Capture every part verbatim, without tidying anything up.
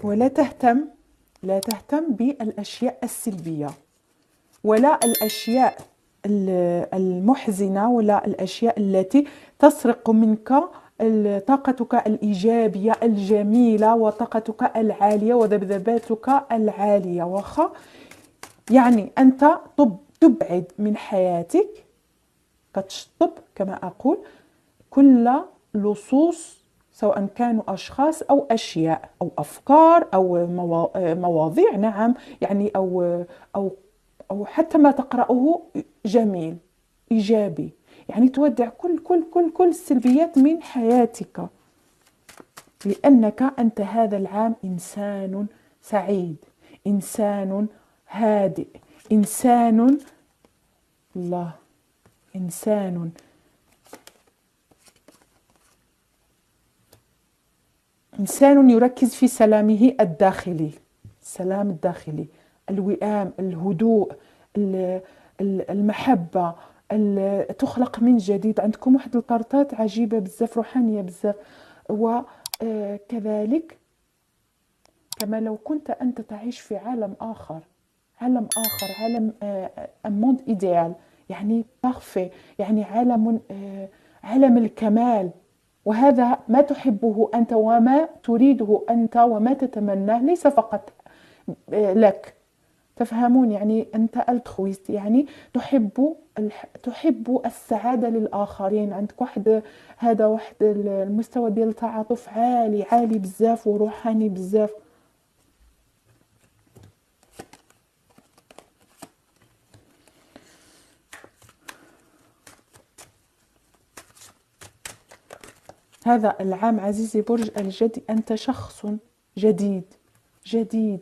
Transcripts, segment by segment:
ولا تهتم لا تهتم بالأشياء السلبية، ولا الأشياء المحزنة، ولا الأشياء التي تسرق منك طاقتك الإيجابية الجميلة وطاقتك العالية وذبذباتك العالية. واخا يعني أنت تبعد من حياتك، كتشطب كما أقول كل لصوص، سواء كانوا أشخاص أو أشياء أو أفكار أو مواضيع، نعم يعني أو أو أو حتى ما تقرأه جميل إيجابي، يعني تودع كل كل كل كل السلبيات من حياتك، لأنك أنت هذا العام إنسان سعيد، إنسان هادئ، إنسان الله إنسان إنسان يركز في سلامه الداخلي، السلام الداخلي، الوئام، الهدوء، المحبة، تخلق من جديد. عندكم واحد الكارتات عجيبة بزاف، روحانية بزاف. وكذلك كما لو كنت أنت تعيش في عالم آخر، عالم آخر، عالم موند إيديال، يعني بارفي، يعني عالم عالم الكمال، وهذا ما تحبه أنت وما تريده أنت وما تتمناه، ليس فقط لك. تفهمون؟ يعني أنت التخويست، يعني تحب تحب السعادة للآخرين. عندك واحد هذا واحد المستوى ديال التعاطف عالي عالي بزاف وروحاني بزاف. هذا العام عزيزي برج الجدي أنت شخص جديد جديد،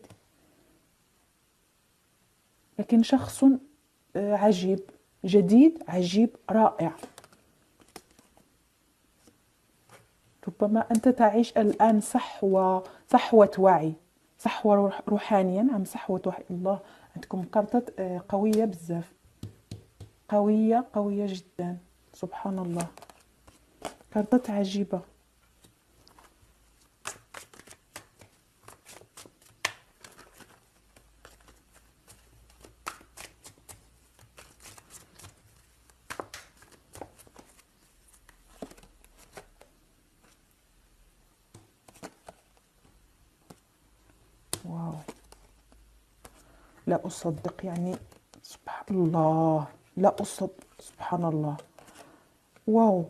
لكن شخص عجيب، جديد عجيب رائع. ربما أنت تعيش الآن صحوة صحوة وعي، صحوة روحانية، نعم صحوة وعي. الله عندكم كارتات قوية بزاف، قوية قوية جدا، سبحان الله، كارتات عجيبة. واو، لا أصدق، يعني سبحان الله، لا أصدق، سبحان الله. واو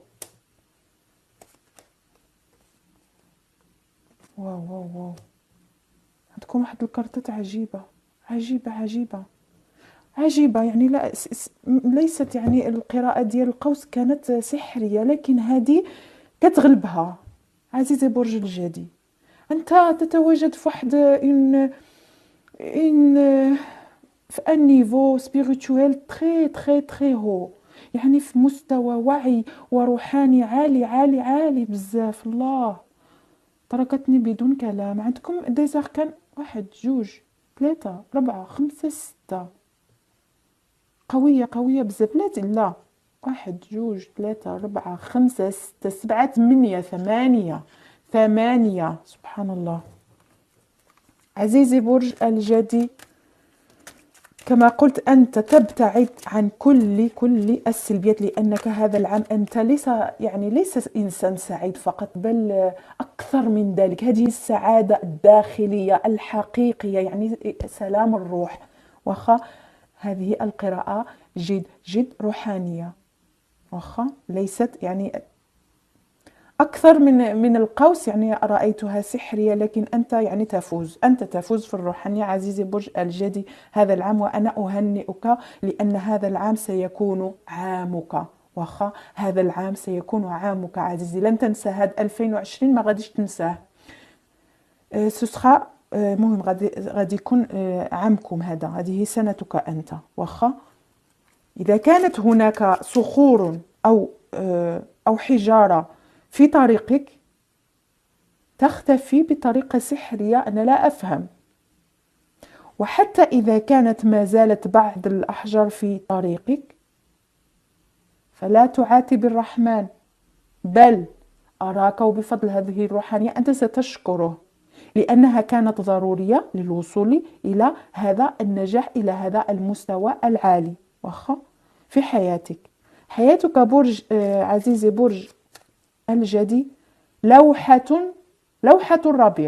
واو واو واو، عندكم واحد الكارتات عجيبة عجيبة عجيبة عجيبة، يعني لا ليست يعني القراءة ديال القوس كانت سحرية، لكن هذه كتغلبها. عزيزي برج الجدي، أنت تتواجد في واحد إن إن في ان نيفو سبيريتويل تري تري تري هو، يعني في مستوى وعي وروحاني عالي عالي عالي بزاف. الله تركتني بدون كلام. عندكم ديزاغ كان واحد جوج ثلاثة ربعة خمسة ستة، قوية قوية بزاف. لا لا، واحد جوج ثلاثة ربعة خمسة ستة سبعة ثمانية ثمانية ثمانية، سبحان الله. عزيزي برج الجدي، كما قلت أنت تبتعد عن كل كل السلبيات، لأنك هذا العام أنت ليس يعني ليس إنسان سعيد فقط، بل أكثر من ذلك. هذه السعادة الداخلية الحقيقية، يعني سلام الروح. واخا هذه القراءة جد جد روحانية، واخا ليست يعني أكثر من من القوس، يعني رأيتها سحرية، لكن أنت يعني تفوز، أنت تفوز في الروحانية عزيزي برج الجدي هذا العام. وأنا أهنئك لأن هذا العام سيكون عامك، واخا هذا العام سيكون عامك عزيزي، لن تنسى هذا ألفين وعشرين، ما غاديش تنساه. سوسخا مهم غادي غادي يكون عامكم هذا، هذه سنتك أنت. واخا إذا كانت هناك صخور أو أو حجارة في طريقك تختفي بطريقة سحرية، أنا لا أفهم. وحتى إذا كانت ما زالت بعض الأحجار في طريقك فلا تعاتب الرحمن، بل أراك وبفضل هذه الروحانية أنت ستشكره، لأنها كانت ضرورية للوصول إلى هذا النجاح، إلى هذا المستوى العالي. واخا في حياتك، حياتك برج آه، عزيزي برج الجدي، لوحة لوحة الربيع.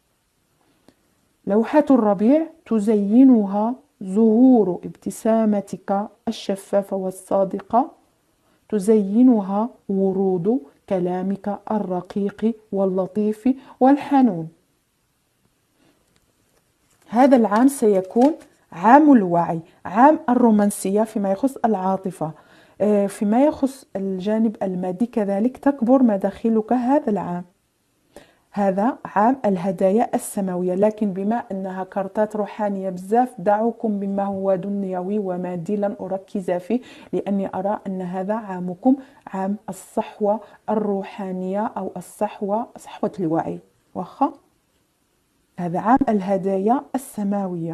لوحة الربيع تزينها ظهور ابتسامتك الشفافة والصادقة، تزينها ورود كلامك الرقيق واللطيف والحنون. هذا العام سيكون عام الوعي، عام الرومانسية فيما يخص العاطفة، فيما يخص الجانب المادي كذلك تكبر مداخلك هذا العام. هذا عام الهدايا السماوية، لكن بما أنها كارتات روحانية بزاف دعوكم بما هو دنيوي ومادي لن أركز فيه، لأني أرى أن هذا عامكم عام الصحوة الروحانية أو الصحوة صحوة الوعي. واخا هذا عام الهدايا السماوية.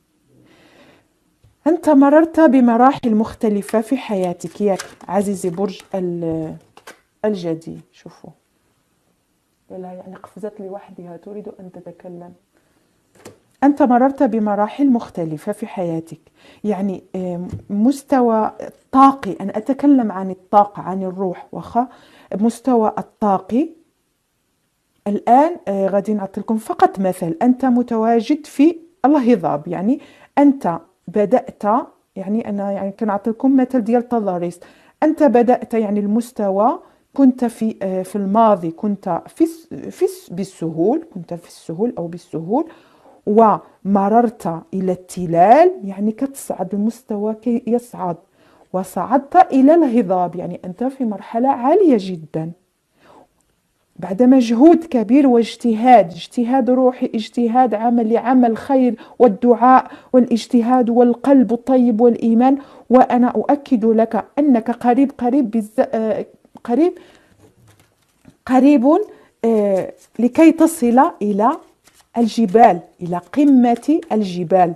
أنت مررت بمراحل مختلفة في حياتك ياك عزيزي برج الجدي. شوفوا لا يعني قفزت لوحدها تريد أن تتكلم. أنت مررت بمراحل مختلفة في حياتك، يعني مستوى طاقي، أنا أتكلم عن الطاقة عن الروح. واخا مستوى الطاقي الآن غادي نعطي لكم فقط مثل. أنت متواجد في الهضاب، يعني أنت بدأت، يعني أنا يعني كنعطي لكم مثل ديال تضاريس. أنت بدأت يعني المستوى كنت في في الماضي كنت في في بالسهول، كنت في السهول أو بالسهول، ومررت إلى التلال، يعني كتصعد المستوى كي يصعد، وصعدت إلى الهضاب، يعني أنت في مرحلة عالية جدا بعد مجهود كبير واجتهاد، اجتهاد روحي، اجتهاد عملي، عمل خير والدعاء والاجتهاد والقلب الطيب والإيمان. وأنا أؤكد لك أنك قريب قريب بز... قريب قريب آه لكي تصل إلى الجبال، إلى قمة الجبال،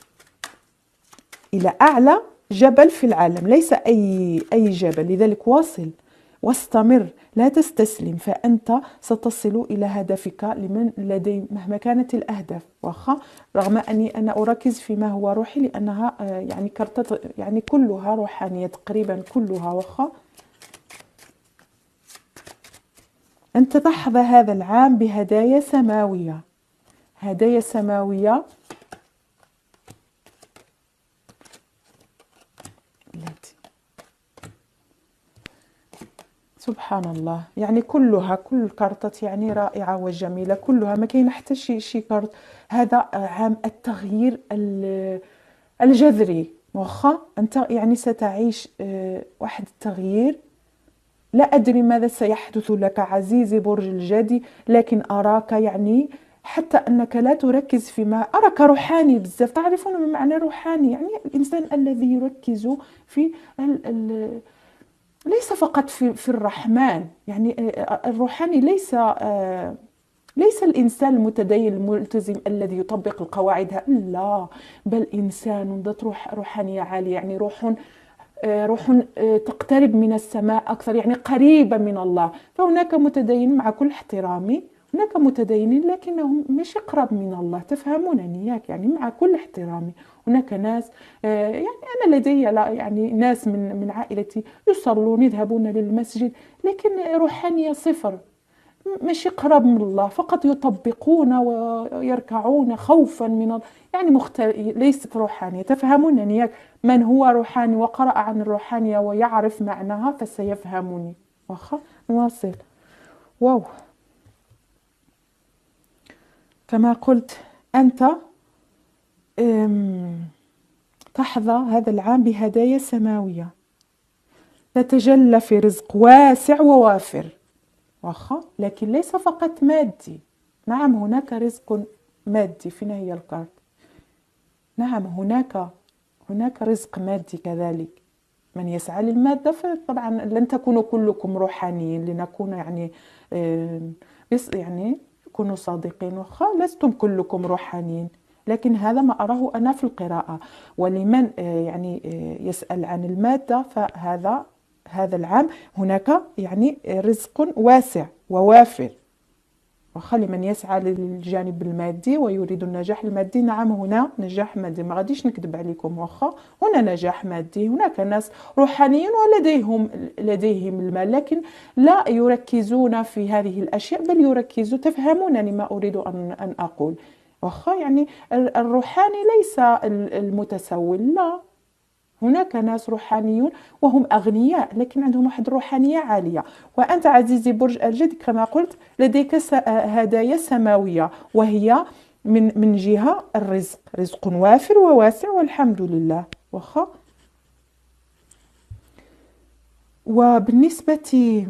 إلى أعلى جبل في العالم، ليس أي أي جبل. لذلك واصل واستمر، لا تستسلم، فأنت ستصل إلى هدفك لمن لدي مهما كانت الأهداف. واخا رغم أني أنا أركز فيما هو روحي، لأنها آه يعني كرتة يعني كلها روحانية تقريبا كلها. واخا أنت تحظى هذا العام بهدايا سماوية، هدايا سماوية التي سبحان الله، يعني كلها كل الكارتات يعني رائعة وجميلة كلها، ما كاين حتى شي شي كارت. هذا عام التغيير الجذري. واخا أنت يعني ستعيش واحد التغيير، لا أدري ماذا سيحدث لك عزيزي برج الجدي، لكن أراك يعني حتى أنك لا تركز فيما أراك روحاني بزاف. تعرفون ما معنى روحاني؟ يعني الإنسان الذي يركز في ال ال ليس فقط في, في الرحمن، يعني الروحاني ليس ليس الإنسان المتدين الملتزم الذي يطبق القواعد، لا، بل إنسان ذات روح روحانية عالية، يعني روح روح تقترب من السماء أكثر، يعني قريبة من الله. فهناك متدين مع كل احترامي، هناك متدينين لكنهم مش أقرب من الله، تفهمونني ياك؟ يعني مع كل احترامي هناك ناس، يعني أنا لدي يعني ناس من من عائلتي يصلون يذهبون للمسجد، لكن روحانية صفر، مش قرب من الله، فقط يطبقون ويركعون خوفا من الله، يعني مختل... ليست روحانية. تفهمونني ياك؟ من هو روحاني وقرأ عن الروحانية ويعرف معناها فسيفهمني. واخا نواصل. واو كما قلت أنت تحظى هذا العام بهدايا سماوية، تتجلى في رزق واسع ووافر. واخا لكن ليس فقط مادي، نعم هناك رزق مادي. فين هي الكارت؟ نعم هناك هناك رزق مادي كذلك. من يسعى للمادة فطبعا لن تكونوا كلكم روحانيين، لنكون يعني بس يعني كونوا صادقين، واخا لستم كلكم روحانيين، لكن هذا ما أراه أنا في القراءة. ولمن يعني يسأل عن المادة فهذا هذا العام هناك يعني رزق واسع ووافر. واخا لمن يسعى للجانب المادي ويريد النجاح المادي، نعم هنا نجاح مادي، ما غاديش نكذب عليكم، واخا هنا نجاح مادي، هناك ناس روحانيين ولديهم لديهم المال، لكن لا يركزون في هذه الأشياء، بل يركزوا، تفهمونني ما أريد أن أن أقول، واخا يعني الروحاني ليس المتسول، لا، هناك ناس روحانيون وهم أغنياء لكن عندهم واحد الروحانية عالية. وأنت عزيزي برج الجدي كما قلت لديك هدايا سماوية، وهي من من جهة الرزق، رزق وافر وواسع والحمد لله، واخا. وبالنسبة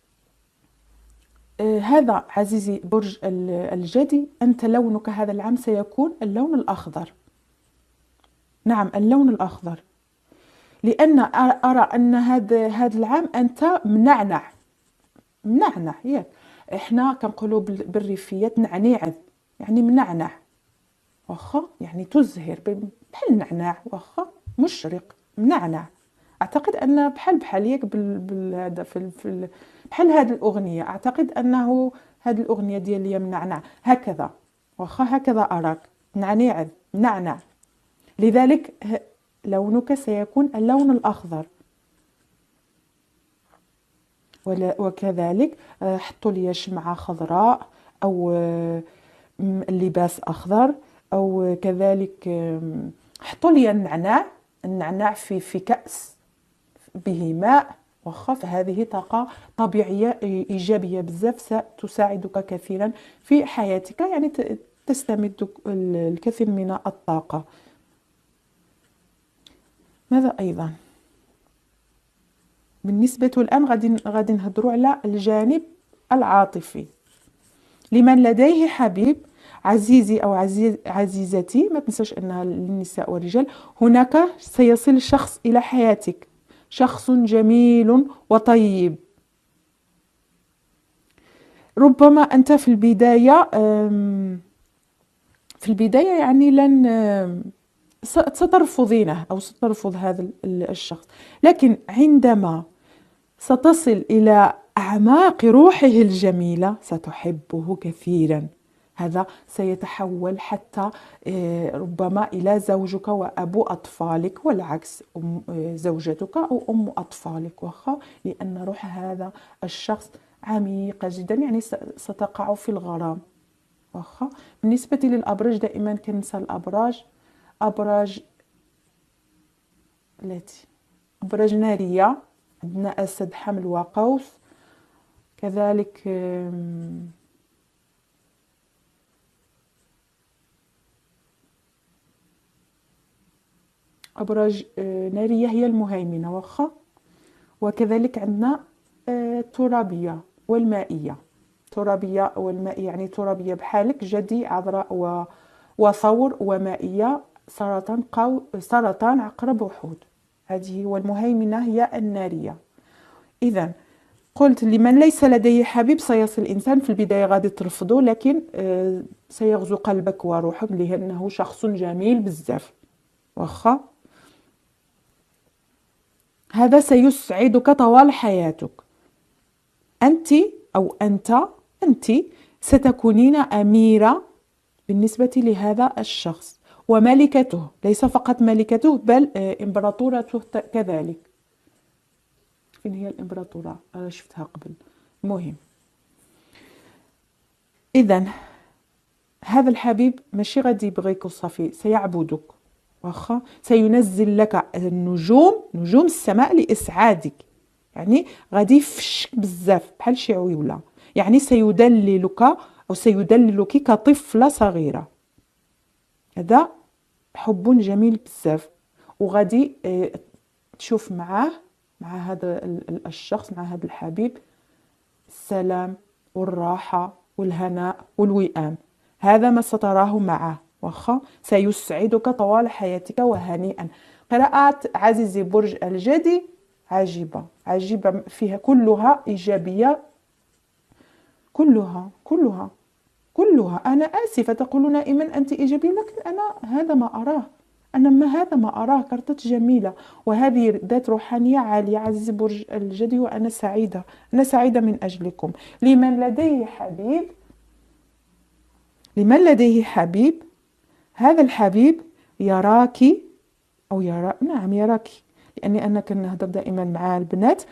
هذا عزيزي برج الجدي، أنت لونك هذا العام سيكون اللون الأخضر، نعم اللون الأخضر، لأن أرى أن هذا هذا العام أنت منعنع منعنع، ياك إحنا كنقولوا بالريفية تنعنيعذ، يعني منعنع، واخا يعني تزهر بحال النعناع، واخا مشرق منعنع. أعتقد أن بحال بحال ياك بالهذا في, في بحال هذه الأغنية، أعتقد أنه هذه الأغنية ديال يا منعنع هكذا، واخا هكذا أراك نعنيعذ منعنع، لذلك لونك سيكون اللون الأخضر. وكذلك حطوا لي شمعة خضراء أو اللباس أخضر، أو كذلك حطوا لي النعناع، النعناع في في كأس به ماء، وخف هذه طاقة طبيعية إيجابية بزاف ستساعدك كثيرا في حياتك، يعني تستمد الكثير من الطاقة. ماذا أيضا؟ بالنسبة الآن غادي غادي نهضروا على الجانب العاطفي. لمن لديه حبيب عزيزي أو عزيز عزيزتي، ما تنساش أنها للنساء والرجال، هناك سيصل شخص إلى حياتك، شخص جميل وطيب. ربما أنت في البداية في البداية يعني لن سترفضينه أو سترفض هذا الشخص، لكن عندما ستصل إلى أعماق روحه الجميلة ستحبه كثيرا. هذا سيتحول حتى ربما إلى زوجك وأبو أطفالك، والعكس زوجتك أو أم أطفالك، واخا لأن روح هذا الشخص عميقة جدا، يعني ستقع في الغرام، واخا. بالنسبة للأبراج دائما كنسى الأبراج، أبراج التي أبراج نارية، عندنا أسد حمل وقوس، كذلك أبراج نارية هي المهيمنة، واخا. وكذلك عندنا الترابية والمائية، ترابية والمائية يعني ترابية بحالك، جدي عذراء وثور، ومائية سرطان قو سرطان عقرب وحوت، هذه. والمهيمنة هي النارية. إذا قلت لمن ليس لديه حبيب سيصل الإنسان في البداية غادي ترفضه، لكن سيغزو قلبك وروحك لأنه شخص جميل بزاف، واخا. هذا سيسعدك طوال حياتك. أنت أو أنت أنت ستكونين أميرة بالنسبة لهذا الشخص وملكته، ليس فقط ملكته بل إمبراطورته كذلك. فين هي الإمبراطورة؟ أنا شفتها قبل. مهم. إذن هذا الحبيب ماشي غادي يبغيك وصافي، سيعبدك، واخا سينزل لك النجوم، نجوم السماء لإسعادك، يعني غادي يفشك بزاف بحال شي عويولة، يعني سيدللك أو سيدللك كطفلة صغيرة. هذا حب جميل بزاف، وغادي تشوف معاه مع هذا الشخص، مع هذا الحبيب، السلام والراحة والهناء والوئام. هذا ما ستراه معه، واخا سيسعدك طوال حياتك وهنيئا. قراءات عزيزي برج الجدي عجيبة عجيبة، فيها كلها إيجابية، كلها كلها كلها. أنا آسفة تقولون دائما أنت إيجابية، لكن أنا هذا ما أراه، أنا ما هذا ما أراه. كرتة جميلة، وهذه ذات روحانية عالية عزيزي برج الجدي، وأنا سعيدة، أنا سعيدة من أجلكم. لمن لديه حبيب لمن لديه حبيب، هذا الحبيب يراك أو يرى، نعم يراك، لأني أنا كنهضر دائما مع البنات،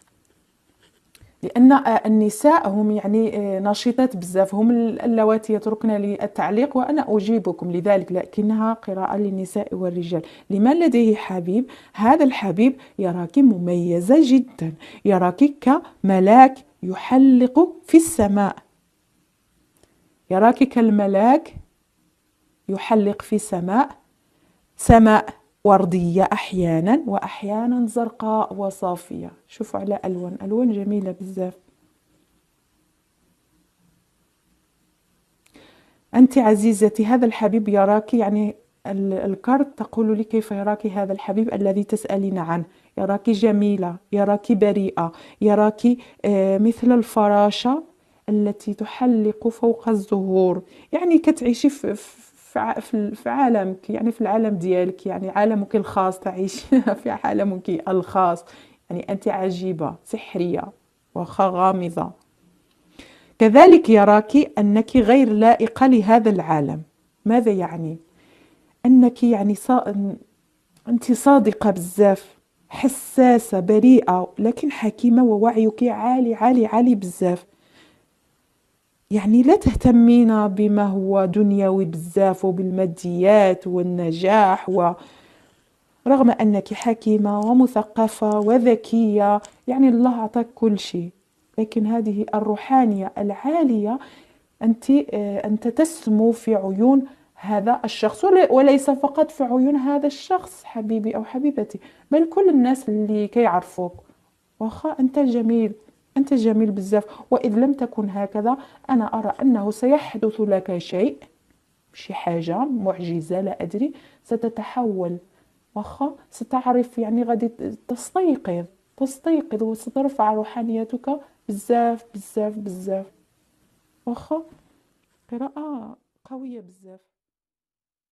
لأن النساء هم يعني نشيطات بزاف، هم اللواتي يتركن لي التعليق وأنا أجيبكم، لذلك لكنها قراءة للنساء والرجال. لمن لديه حبيب، هذا الحبيب يراك مميزة جدا، يراك كملاك يحلق في السماء، يراك كالملاك يحلق في سماء، سماء وردية أحيانا، وأحيانا زرقاء وصافية. شوفوا على ألوان، ألوان جميلة بزاف. أنت عزيزتي هذا الحبيب يراك، يعني الكارت تقول لي كيف يراك هذا الحبيب الذي تسألين عنه. يراك جميلة، يراك بريئة، يراك مثل الفراشة التي تحلق فوق الزهور، يعني كتعيشي في في في عالمك، يعني في العالم ديالك، يعني عالمك الخاص، تعيش في عالمك الخاص. يعني أنت عجيبة سحرية وخا غامضة. كذلك يراك أنك غير لائقة لهذا العالم. ماذا يعني؟ أنك يعني صا... أنت صادقة بزاف، حساسة بريئة، لكن حكيمة، ووعيك عالي عالي عالي بزاف. يعني لا تهتمين بما هو دنيوي بزاف وبالماديات والنجاح، ورغم أنك حكيمة ومثقفة وذكية، يعني الله أعطاك كل شيء، لكن هذه الروحانية العالية أنت أنت تسمو في عيون هذا الشخص، وليس فقط في عيون هذا الشخص حبيبي أو حبيبتي، بل كل الناس اللي كيعرفوك. واخا أنت جميل، أنت جميل بزاف، وإذ لم تكن هكذا أنا أرى أنه سيحدث لك شيء، شي حاجة معجزة لا أدري، ستتحول. واخا ستعرف، يعني غادي تستيقظ، تستيقظ وسترفع روحانيتك بزاف بزاف بزاف. واخا قراءة قوية بزاف.